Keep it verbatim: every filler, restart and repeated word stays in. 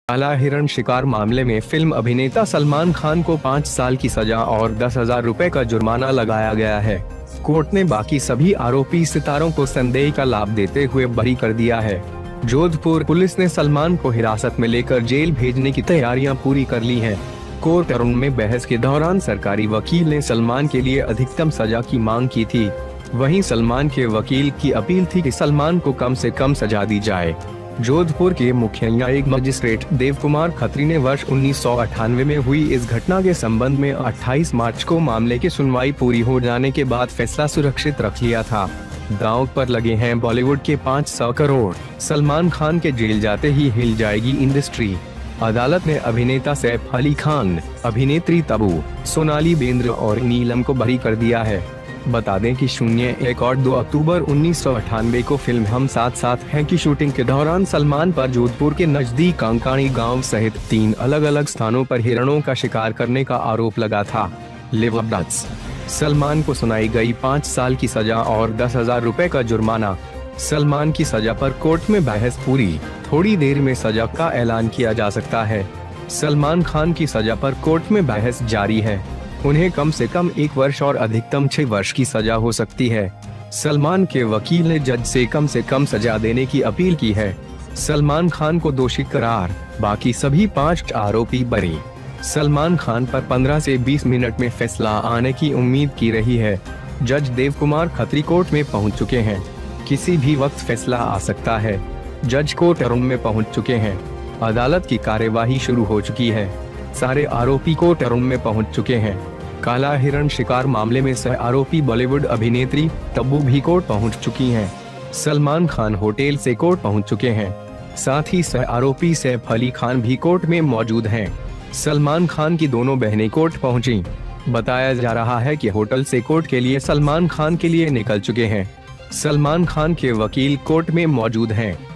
काला हिरण शिकार मामले में फिल्म अभिनेता सलमान खान को पाँच साल की सजा और दस हजार रुपए का जुर्माना लगाया गया है। कोर्ट ने बाकी सभी आरोपी सितारों को संदेह का लाभ देते हुए बरी कर दिया है। जोधपुर पुलिस ने सलमान को हिरासत में लेकर जेल भेजने की तैयारियां पूरी कर ली हैं। कोर्टरूम में बहस के दौरान सरकारी वकील ने सलमान के लिए अधिकतम सजा की मांग की थी। वहीं सलमान के वकील की अपील थी कि सलमान को कम से कम सजा दी जाए। जोधपुर के मुख्य न्यायिक मजिस्ट्रेट देव कुमार खत्री ने वर्ष उन्नीस सौ अट्ठानवे में हुई इस घटना के संबंध में अट्ठाईस मार्च को मामले की सुनवाई पूरी हो जाने के बाद फैसला सुरक्षित रख लिया था। दांव पर लगे हैं बॉलीवुड के पाँच सौ करोड़, सलमान खान के जेल जाते ही हिल जाएगी इंडस्ट्री। अदालत ने अभिनेता सैफ अली खान, अभिनेत्री तबू, सोनाली बेंद्र और नीलम को बरी कर दिया है। बता दें कि शून्य एक और दो अक्टूबर उन्नीस सौ अट्ठानवे को फिल्म हम साथ साथ हैं की शूटिंग के दौरान सलमान पर जोधपुर के नजदीक कांकानी गांव सहित तीन अलग अलग स्थानों पर हिरणों का शिकार करने का आरोप लगा था। लिवरडट्स सलमान को सुनाई गई पाँच साल की सजा और दस हजार रुपए का जुर्माना। सलमान की सजा पर कोर्ट में बहस पूरी, थोड़ी देर में सजा का ऐलान किया जा सकता है। सलमान खान की सजा पर कोर्ट में बहस जारी है। उन्हें कम से कम एक वर्ष और अधिकतम छह वर्ष की सजा हो सकती है। सलमान के वकील ने जज से कम से कम सजा देने की अपील की है। सलमान खान को दोषी करार, बाकी सभी पाँच आरोपी बरी। सलमान खान पर पंद्रह से बीस मिनट में फैसला आने की उम्मीद की रही है। जज देव कुमार खत्री कोर्ट में पहुंच चुके हैं। किसी भी वक्त फैसला आ सकता है। जज कोर्टरूम में पहुंच चुके हैं। अदालत की कार्यवाही शुरू हो चुकी है। सारे आरोपी कोर्टरूम में पहुंच चुके हैं। काला हिरण शिकार मामले में सह आरोपी बॉलीवुड अभिनेत्री तब्बू भी कोर्ट पहुंच चुकी हैं। सलमान खान होटल से कोर्ट पहुंच चुके हैं। साथ ही सह आरोपी सैफ अली खान भी कोर्ट में मौजूद हैं। सलमान खान की दोनों बहनें कोर्ट पहुंची। बताया जा रहा है कि होटल से कोर्ट के लिए सलमान खान के लिए निकल चुके हैं। सलमान खान के वकील कोर्ट में मौजूद हैं।